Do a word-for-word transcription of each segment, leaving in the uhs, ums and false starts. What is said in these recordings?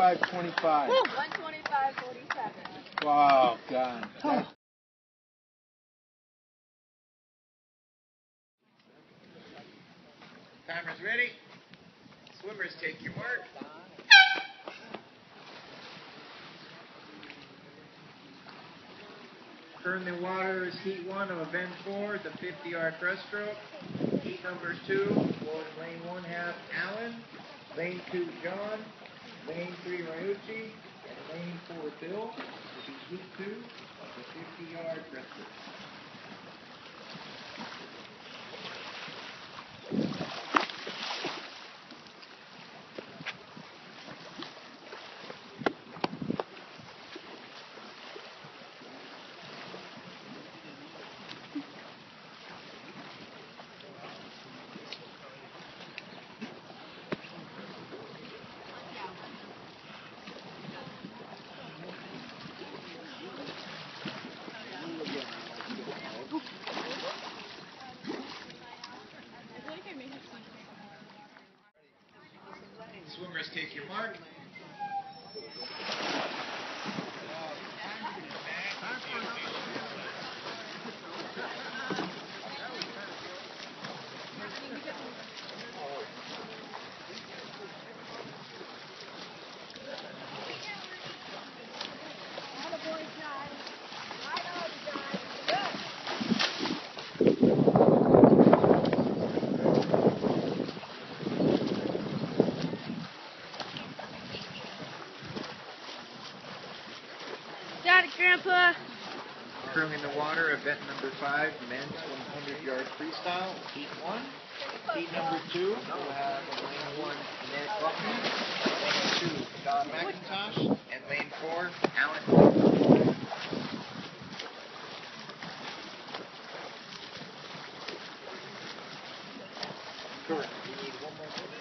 twenty-five twenty-five. one twenty-five forty-seven. Wow, God. Oh. Timers ready? Swimmers, take your mark. Currently Waters, heat one of event four, the fifty yard breaststroke. Heat number two, was lane one half, Allen. Lane two, John. Lane three, Ryuchi. And lane four, Bill. This is heat two of the fifty yard breaststroke. Swimmers, take your mark. Got it, Grandpa. Curling in the water, event number five, men's one hundred yard freestyle, heat one. Heat number two, we'll have lane one, Ned Buckner. Lane two, John McIntosh. And lane four, Alan. Correct. We need one more minute.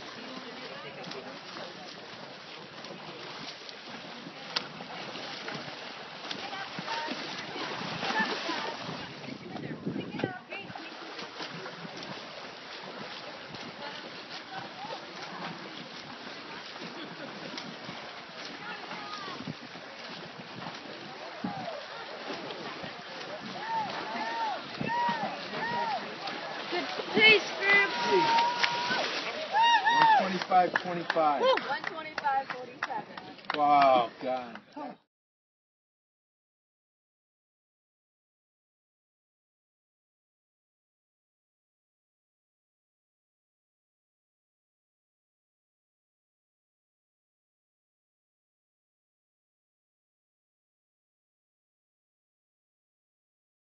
Good pace, Grandpa. one twenty-five twenty-five. one twenty-five forty-seven. Wow, God.